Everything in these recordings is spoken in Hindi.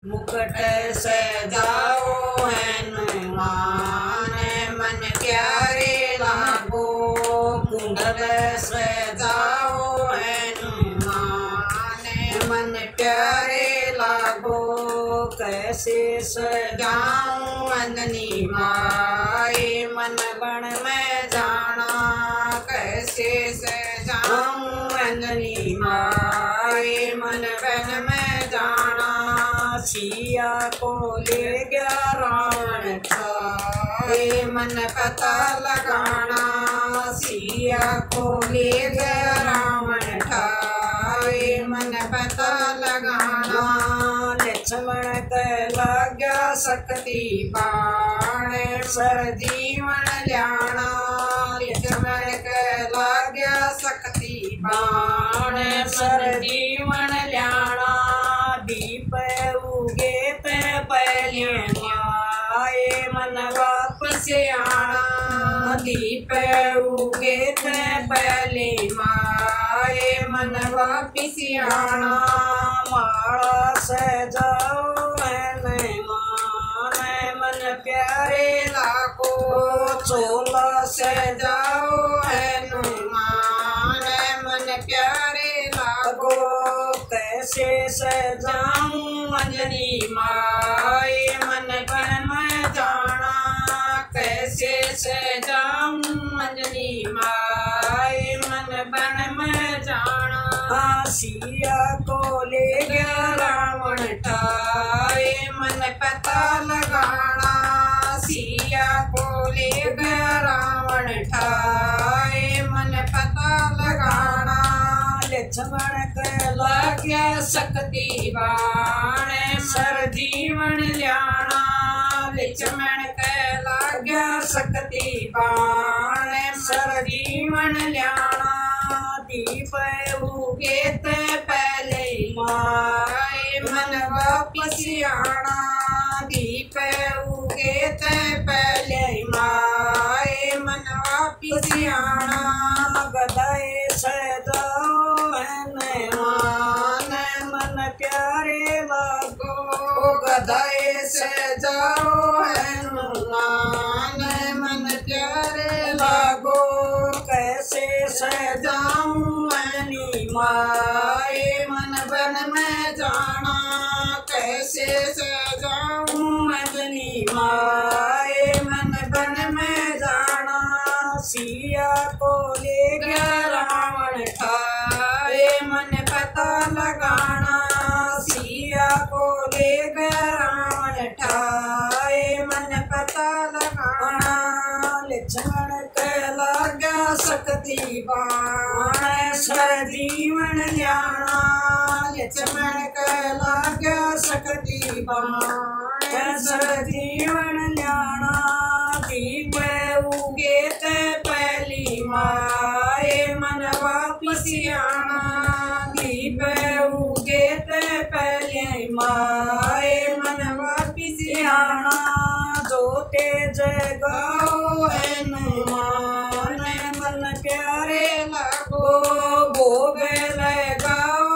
मुकुट सजाओ हनुमान मन प्यारे लागो। कुंडल सजाओ हनुमान मन प्यारे लागो। कैसे सजाऊं अंजनी माए मन बन में जाना। कैसे सजाऊं अंजनी माए मन बन में जाना। सिया को ले गया रावण ठाए मन पता लगाना। सिया को ले गया रावण ठाए मन पता लगाना। लक्ष्मण के लाग्या शक्ति बाण सर जीवन ल्याना। लक्ष्मण के लाग्या शक्ति बाण सर जीवन ल्याना। दीप उगे ते पहले आए मन वापस आना। दीप उगे ते पहले आए मन वापस आना। माला सजाओ हनुमान मन प्यारे लागो। चोला सजाओ हनुमान मन प्यारे लागो। कैसे सजाऊं अंजनी माए मन बन में जाना। कैसे सजाऊं अंजनी माए मन बन में जाना। सिया को ले गया रावण ठाए मन पता लगाना। सिया को ले गया रावण ठाए मन पता लगाना। लक्ष्मण के लाग्या शक्ति बाण सर जीवन ल्याना। लक्ष्मण के लाग्या शक्ति बाण सर जीवन ल्याना। दीप उगे ते पहले माए मन वापस आना। दीप उगे ते पहले माए मन वापस आना। गदाए सजाओ हनुमान मन प्यारे लागो। गदाए सजाओ हनुमान मन प्यारे लागो। कैसे सजाऊं अंजनी माए मन बन में जाना। कैसे सजाऊं अंजनी माए मन बन में जाना। सिया को ले गया रावण ठाए मन पता लगाना। सिया को ले गया रावण ठाए मन पता लगाना। लक्ष्मण के लाग्या शक्ति बाण सर जीवन ल्याना। लक्ष्मण के लाग्या शक्ति बाण सर जीवन ल्याना। दीप उगे ते पहली माए मन वापस आना। दीप उगे ते पहले माए मन वापस आना। जोते जगाओ हनुमान मन प्यारे लागो। भोग लगाओ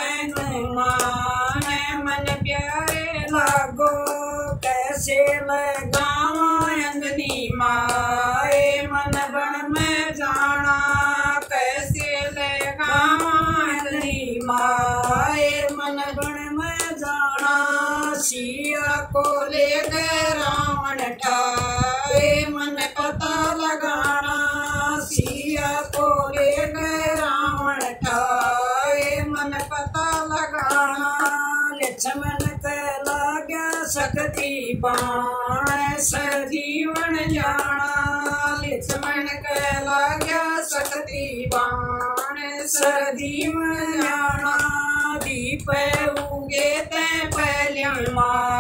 हनुमान मन प्यारे लागो। कैसे लगाओ अंजनी माए मन बन में जाना। कैसे लगाओ अंजनी माए मन बन में जाना। सिया को ले गए रावण ठाए मन पता लगाना। सिया को ले गए रावण ठाए मन पता लगाना। लक्ष्मण के लाग्या शक्ति बाण सर जीवन ल्याना। लक्ष्मण के लाग्या शक्ति बाण सर जीवन ल्याना। दीप उगे ते पहले माए